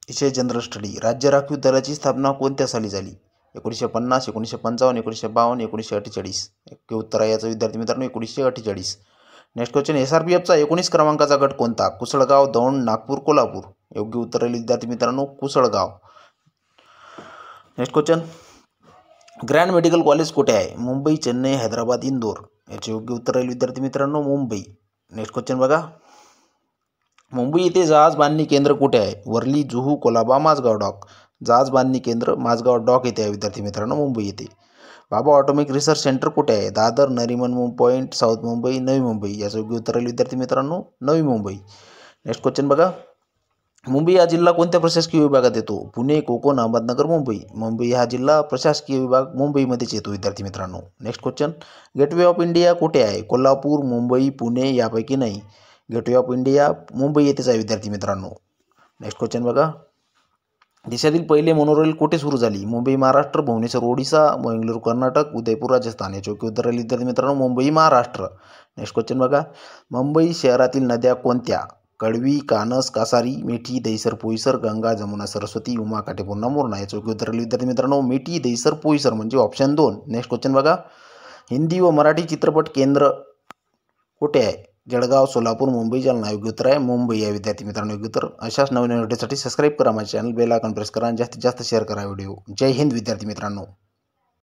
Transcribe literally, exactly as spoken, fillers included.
विषय general study. राज्य राखीव दलाची स्थापना कोणत्या साली झाली? एकोणीसशे पन्नास, एकोणीसशे पंचावन्न, एकोणीसशे बावन्न, एकोणीसशे अठ्ठेचाळीस. योग्य उत्तर आहे याचं विद्यार्थी मित्रांनो एकोणीसशे अठ्ठेचाळीस. Next question. S R P एफचा एकोणीस क्रमांकाचा गट कोणता? कुसळगाव, दौंड, नागपूर, कोल्हापूर. योग्य उत्तर आहे विद्यार्थी मित्रांनो Kusalgaon. Next question. Grand medical college कुठे आहे? मुंबई, चेन्नई, हैदराबाद, इंदोर. याचे योग्य उत्तर राहील विद्यार्थी मित्रांनो मुंबई. नेक्स्ट क्वेश्चन बघा. मुंबई येथे जहाज बांधणी केंद्र कुठे आहे? वर्ली, जुहू, कोलाबा, माझगाव डॉक. जहाज बांधणी केंद्र माझगाव डॉक येथे आहे विद्यार्थी मित्रांनो मुंबई येथे. बाबा ऑटोमिक रिसर्च सेंटर कुठे आहे? Dadar, Nariman point, south Mumbai, Navi Mumbai. याचं योग्य उत्तर राहील विद्यार्थी मित्रांनो नवी मुंबई. नेक्स्ट क्वेश्चन बघा. मुंबई हा जिल्हा कोणत्या प्रशासकीय विभागात येतो? पुणे, कोकण, अहमदनगर, मुंबई. मुंबई हा जिल्हा प्रशासकीय विभाग मुंबईमध्येच येतो विद्यार्थी मित्रांनो. Next question. Gateway of India कुठे आहे? कोल्हापूर, मुंबई, पुणे यापैकी नाही. गेटवे ऑफ इंडिया मुंबई येथेच आहे विद्यार्थी मित्रांनो. नेक्स्ट क्वेश्चन बघा. देशातील पहिले मोनोरेल कुठे सुरू झाली? मुंबई महाराष्ट्र, भुवनेश्वर ओडिशा, बेंगळुरू कर्नाटक, उदयपूर राजस्थान. याचे योग्य उत्तर राहील विद्यार्थी मित्रांनो मुंबई महाराष्ट्र. नेक्स्ट क्वेश्चन बघा. मुंबई शहरातील नद्या कोणत्या? कडवी, कानस, कासारी, मिठी, दहिसर, पोईसर, गंगा, जमुना, सरस्वती, उमा, काटेपूर्णा, मोरणा. याचे योग्य उत्तर राहील विद्यार्थी मित्रांनो मिठी, दहिसर, पोईसर म्हणजे ऑप्शन दोन. नेक्स्ट क्वेश्चन बघा. हिंदी व मराठी चित्रपट केंद्र कुठे आहे? जळगाव, सोलापूर, मुंबई, जालना. योग्य उत्तर आहे मुंबई आहे विद्यार्थी मित्रांनो योग्य उत्तर. अशाच नवीन व्हिडिओसाठी सबस्क्राईब करा माझ्या चॅनल, बेल आयकॉन प्रेस करा आणि जास्तीत जास्त शेअर करा व्हिडिओ. जय हिंद विद्यार्थी मित्रांनो.